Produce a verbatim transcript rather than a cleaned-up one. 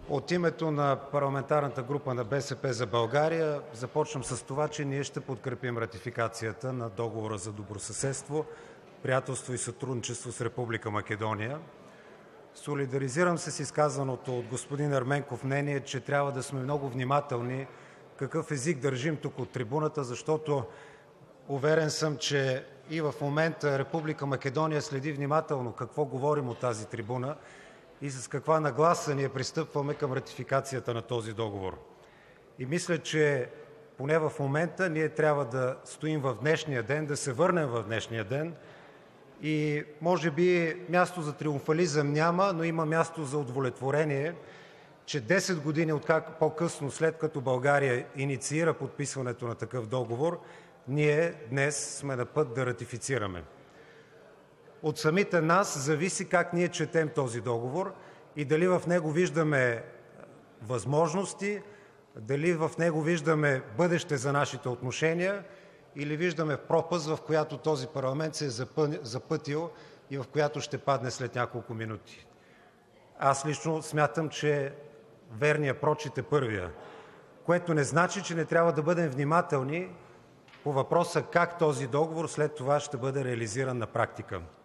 От името на парламентарната група на БСП за България започвам с това, че ние ще подкрепим ратификацията на Договора за добросъседство, приятелство и сътрудничество с Република Македония. Солидаризирам се с изказаното от господин Ерменков мнение, че трябва да сме много внимателни какъв език държим тук от трибуната, защото уверен съм, че и в момента Република Македония следи внимателно какво говорим от тази трибуна и с каква нагласа ние пристъпваме към ратификацията на този договор. И мисля, че поне в момента ние трябва да стоим в днешния ден, да се върнем в днешния ден и може би място за триумфализъм няма, но има място за удовлетворение, че десет години откак по-късно, след като България инициира подписването на такъв договор, ние днес сме на път да ратифицираме. От самите нас зависи как ние четем този договор и дали в него виждаме възможности, дали в него виждаме бъдеще за нашите отношения или виждаме пропаст, в която този парламент се е запътил и в която ще падне след няколко минути. Аз лично смятам, че верният прочит е първия, което не значи, че не трябва да бъдем внимателни по въпроса как този договор след това ще бъде реализиран на практика.